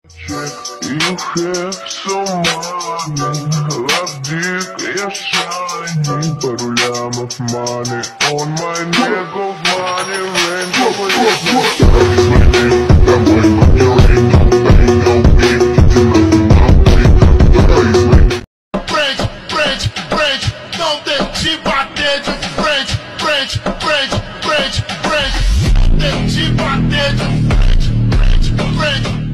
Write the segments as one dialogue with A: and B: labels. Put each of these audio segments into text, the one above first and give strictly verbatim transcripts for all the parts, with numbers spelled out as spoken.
A: You have some money, love dick is shiny, but we have enough money on my neck of money, range of money. I'm going on your head, no pain, no pain, frente, frente, frente, não deixe bater de frente, frente, frente, frente, frente, não deixe bater de frente, frente, frente.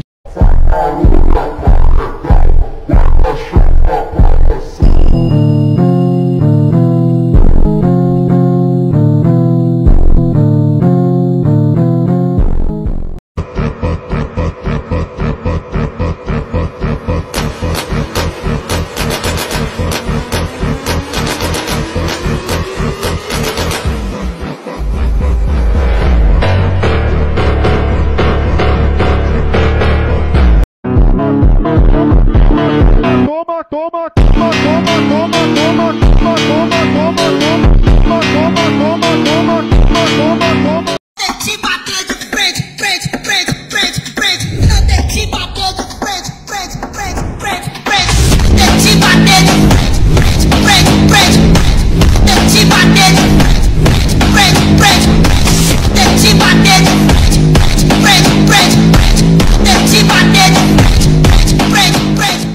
A: Toma, toma, toma, toma, toma, toma, toma, toma, toma, toma, toma, toma, toma, toma.
B: Te bater de frente, frente, frente, frente, frente. Não tem te bater de frente, frente, frente, frente, frente. Tem te bater de frente, frente, frente, frente. Tem te bater de frente, frente, frente. Tem te bater de frente, frente, frente, frente. Tem te bater de frente, frente, frente.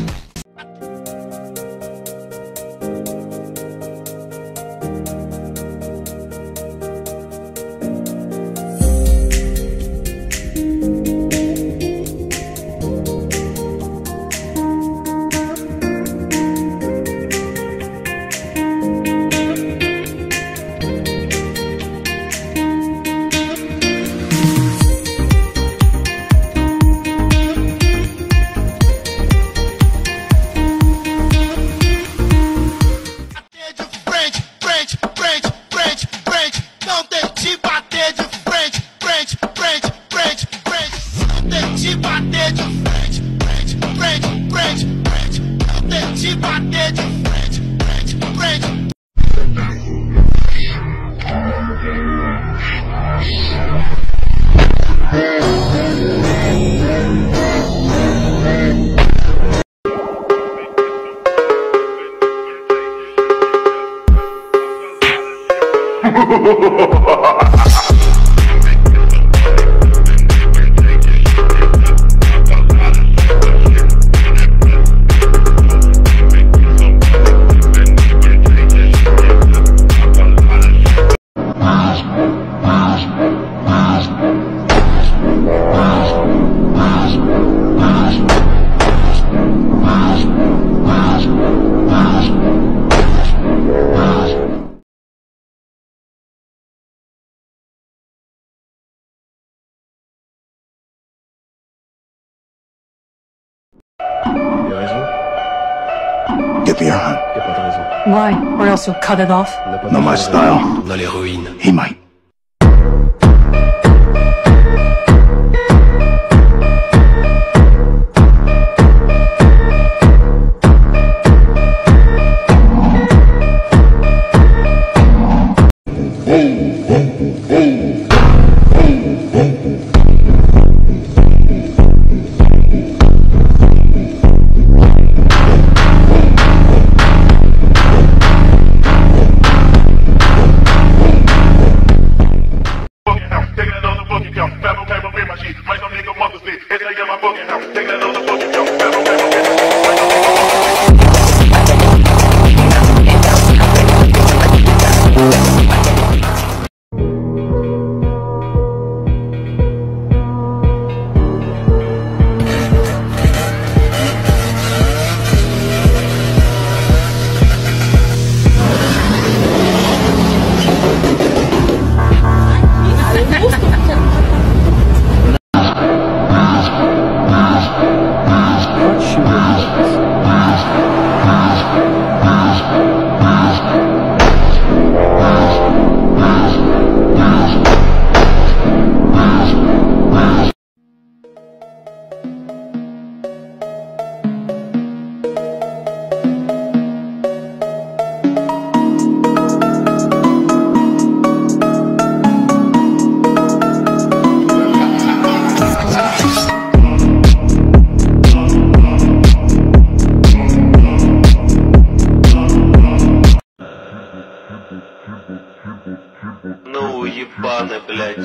C: Get me your hand.
D: Y'a pas de raison.
E: Why? Or else you'll cut it off?
D: On n'a pas
C: Not
D: de
C: my
D: raison.
C: style.
D: On a l'héroïne.
C: He might.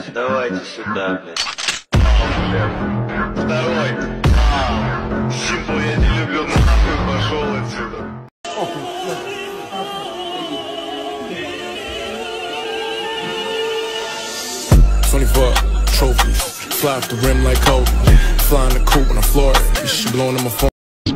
C: Давайте сюда, блядь. Второй. Симпл, я не люблю, нахуй пошел отсюда.
D: twenty-four trophies, fly off the rim like Kobe. Fly in the coupe when I'm Florida. You should blow in my phone.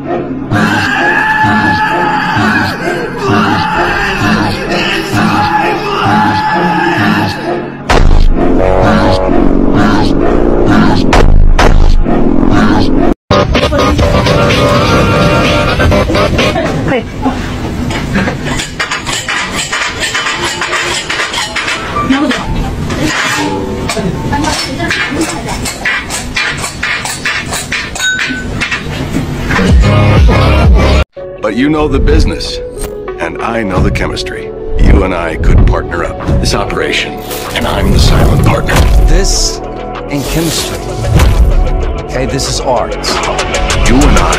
F: But you know the business, and I know the chemistry. You and I could partner up this operation, and I'm the silent partner.
G: This ain't chemistry. Okay, this is art.
F: You and I.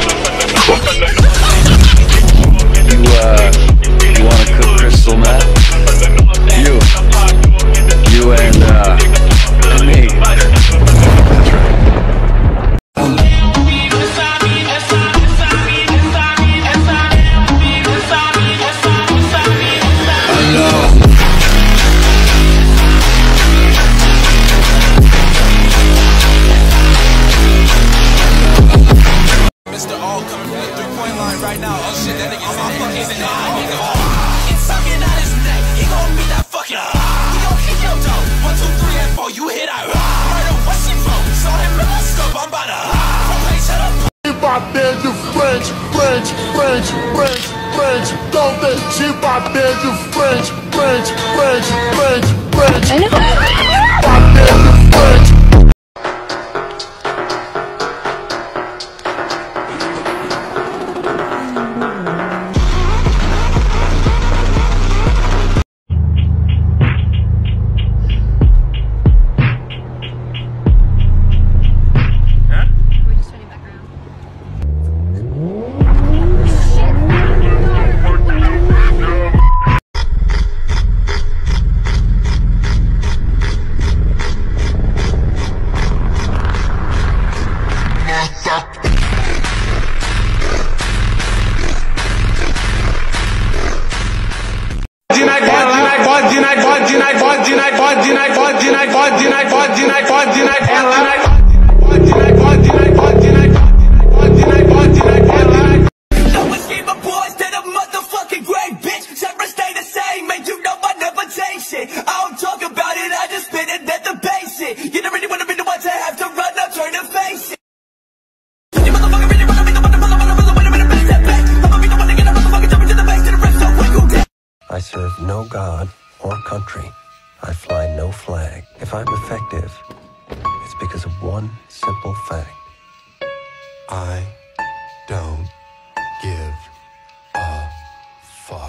G: You, uh, you wanna cook crystal meth? You. You and, uh, and me.
F: That's right.
D: Mister All coming from the three-point line right now. Oh shit, that nigga's in there. He's in there.
H: It's sucking out his neck. He gon' beat that fucking. He gon' kick your dough. One, two, three, and four. You hit out. Murder, what's she from? Saw him in my scope. I'm about to. From place, shut up.
A: Bater de frente, frente, frente, frente, frente. Não deixe bater de frente, frente, frente, frente, frente. Bater de frente.
G: I serve no god or country. I fly no flag. If I'm effective, it's because of one simple fact.
I: I don't give a fuck.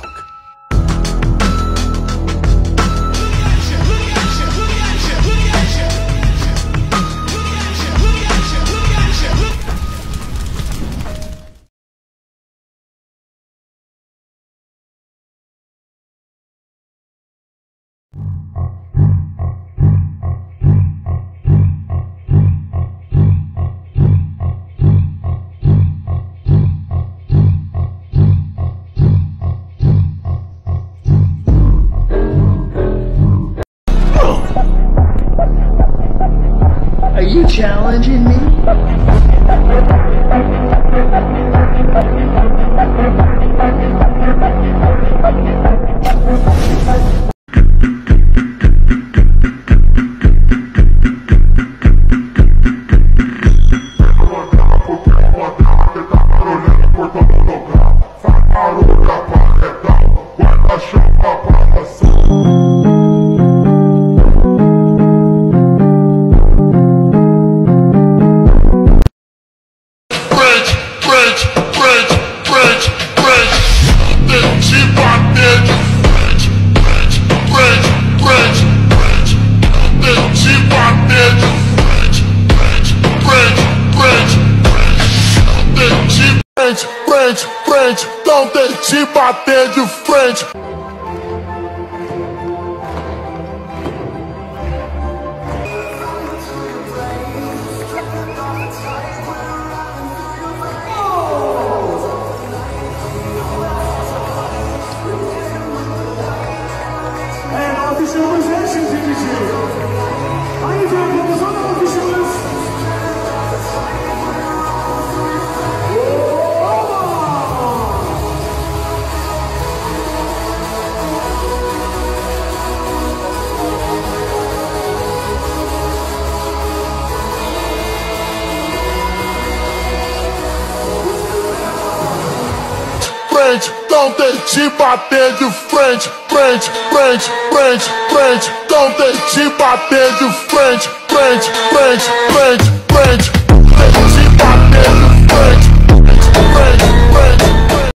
A: Are you challenging me? Frente, frente, frente, não deixe bater de frente. frente, não tente bater de frente, frente, frente, frente, frente, não tente bater de frente, frente, frente, frente, frente.